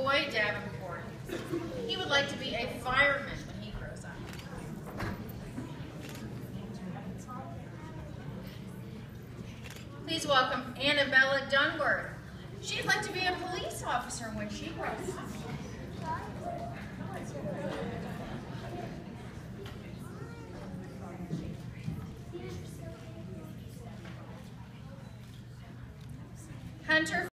Roy Davenport. He would like to be a fireman when he grows up. Please welcome Annabella Dunworth. She'd like to be a police officer when she grows up. Hunter